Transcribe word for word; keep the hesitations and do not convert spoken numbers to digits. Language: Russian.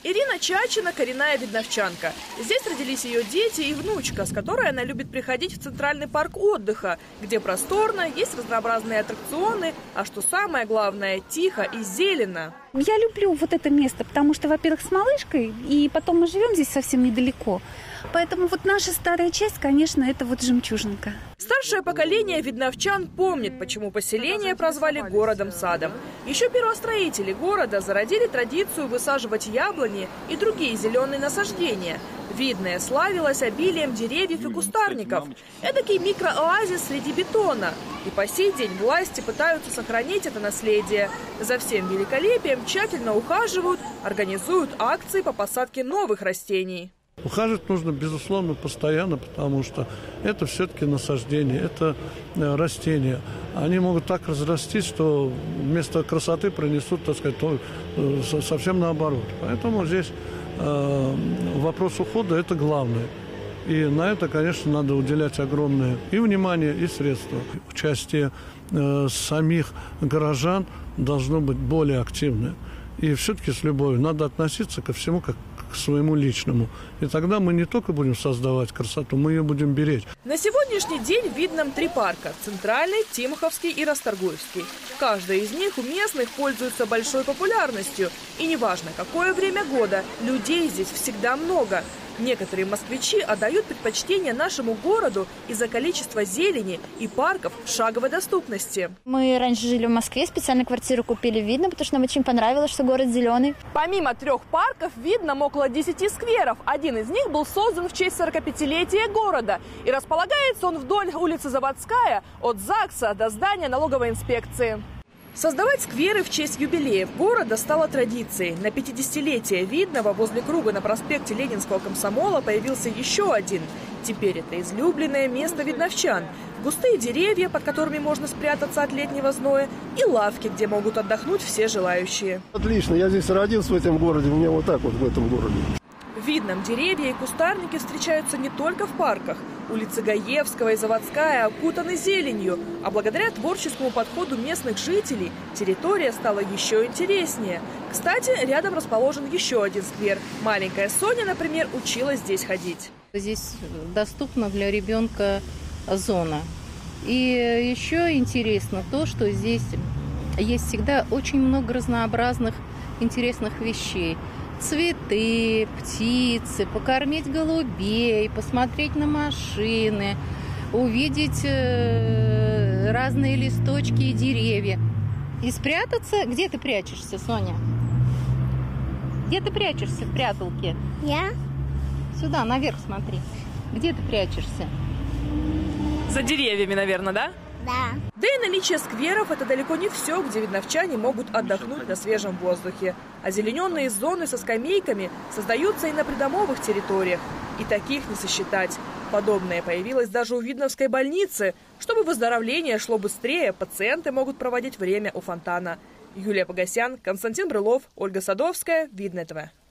Ирина Чачина – коренная видновчанка. Здесь родились ее дети и внучка, с которой она любит приходить в Центральный парк отдыха, где просторно, есть разнообразные аттракционы, а что самое главное – тихо и зелено. Я люблю вот это место, потому что, во-первых, с малышкой, и потом мы живем здесь совсем недалеко. Поэтому вот наша старая часть, конечно, это вот жемчужинка. Старшее поколение видновчан помнит, почему поселение прозвали городом-садом. Еще первостроители города зародили традицию высаживать яблони и другие зеленые насаждения. Видное славилось обилием деревьев и кустарников. Эдакий микрооазис среди бетона. И по сей день власти пытаются сохранить это наследие. За всем великолепием тщательно ухаживают, организуют акции по посадке новых растений. Ухаживать нужно, безусловно, постоянно, потому что это все-таки насаждение, это растения. Они могут так разрастись, что вместо красоты принесут, так сказать, то, совсем наоборот. Поэтому здесь э, вопрос ухода – это главное. И на это, конечно, надо уделять огромное и внимание, и средства. В части э, самих горожан должно быть более активное. И все-таки с любовью надо относиться ко всему как к своему личному. И тогда мы не только будем создавать красоту, мы ее будем беречь. На сегодняшний день в Видном три парка – Центральный, Тимоховский и Расторгуевский. Каждый из них у местных пользуется большой популярностью. И неважно, какое время года, людей здесь всегда много. Некоторые москвичи отдают предпочтение нашему городу из-за количества зелени и парков шаговой доступности. Мы раньше жили в Москве, специально квартиру купили в Видном, потому что нам очень понравилось, что город зеленый. Помимо трех парков, в Видном около десяти скверов. Один из них был создан в честь сорокапятилетия города. И располагается он вдоль улицы Заводская, от ЗАГСа до здания налоговой инспекции. Создавать скверы в честь юбилеев города стало традицией. На пятидесятилетие Видного возле круга на проспекте Ленинского комсомола появился еще один. Теперь это излюбленное место видновчан. Густые деревья, под которыми можно спрятаться от летнего зноя, и лавки, где могут отдохнуть все желающие. Отлично, я здесь родился в этом городе, у меня вот так вот в этом городе. В Видном деревья и кустарники встречаются не только в парках. Улицы Гаевского и Заводская окутаны зеленью, а благодаря творческому подходу местных жителей территория стала еще интереснее. Кстати, рядом расположен еще один сквер. Маленькая Соня, например, училась здесь ходить. Здесь доступна для ребенка зона. И еще интересно то, что здесь есть всегда очень много разнообразных интересных вещей. Цветы, птицы, покормить голубей, посмотреть на машины, увидеть э, разные листочки и деревья. И спрятаться. Где ты прячешься, Соня? Где ты прячешься в пряталке? Я? Сюда, наверх смотри. Где ты прячешься? За деревьями, наверное, да? Да. Да и наличие скверов – это далеко не все, где видновчане могут отдохнуть на свежем воздухе. Озелененные зоны со скамейками создаются и на придомовых территориях. И таких не сосчитать. Подобное появилось даже у Видновской больницы. Чтобы выздоровление шло быстрее, пациенты могут проводить время у фонтана. Юлия Погосян, Константин Брылов, Ольга Садовская, Видное ТВ.